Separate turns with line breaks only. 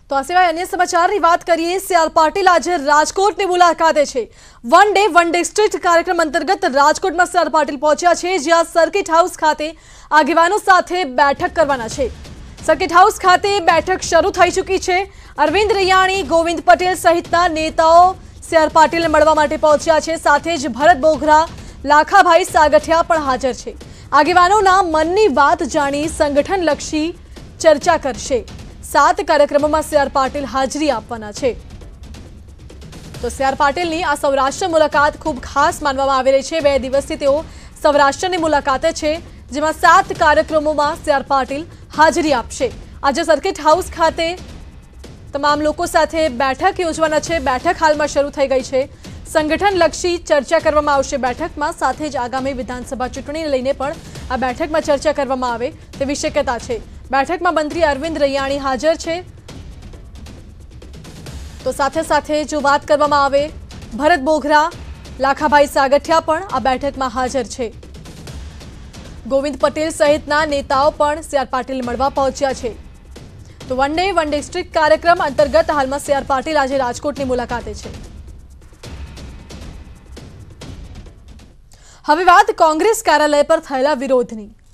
તો આ સિવાય અન્ય સમાચારની વાત કરીએ। સી.આર. પાટીલ આજે રાજકોટની મુલાકાતે છે। વન ડે સ્ટ્રીટ કાર્યક્રમ અંતર્ગત રાજકોટમાં સી.આર. પાટીલ પહોંચ્યા છે, જ્યાં સર્કિટ હાઉસ ખાતે આગેવાનો સાથે બેઠક કરવાના છે। સર્કિટ હાઉસ ખાતે બેઠક શરૂ થઈ ચૂકી છે। અરવિંદ રૈયાણી, ગોવિંદ પટેલ સહિતના નેતાઓ સી.આર. પાટીલને મળવા માટે પહોંચ્યા છે। સાથે જ ભરત બોઘરા, લાખાભાઈ સાગઠિયા પણ હાજર છે। આગેવાનોના મનની વાત જાણી સંગઠનલક્ષી ચર્ચા કરશે। 7 કાર્યક્રમોમાં સી.આર. પાટીલ હાજરી આપવાના છે। તો સી.આર. પાટીલની આ સૌરાષ્ટ્ર મુલાકાત ખૂબ ખાસ માનવામાં આવી રહી છે। 2 દિવસથી તેઓ સૌરાષ્ટ્રની મુલાકાતે છે, જેમાં 7 કાર્યક્રમોમાં સી.આર. પાટીલ હાજરી આપશે। આજે સર્કિટ હાઉસ ખાતે તમામ લોકો સાથે બેઠક યોજવાના છે। બેઠક હાલમાં શરૂ થઈ ગઈ છે। સંગઠનલક્ષી ચર્ચા કરવામાં આવશે બેઠકમાં। સાથે જ આગામી વિધાનસભા ચૂંટણીને લઈને પણ આ બેઠકમાં ચર્ચા કરવામાં આવે તેવી શક્યતા છે। બેઠકમાં મંત્રી અરવિંદ રૈયાણી હાજર છે। તો સાથે સાથે જો વાત કરવામાં આવે, ભરત બોઘરા, લાખાભાઈ સાગઠિયા પણ આ બેઠકમાં હાજર છે। ગોવિંદ પટેલ સહિતના નેતાઓ પણ સી.આર. પાટીલ મળવા પહોંચ્યા છે। તો વન ડે સ્ટ્રીટ કાર્યક્રમ અંતર્ગત હાલમાં સી.આર. પાટીલ આજે રાજકોટની મુલાકાતે છે। હવે વાત કોંગ્રેસ કાર્યાલય પર થયેલા વિરોધની।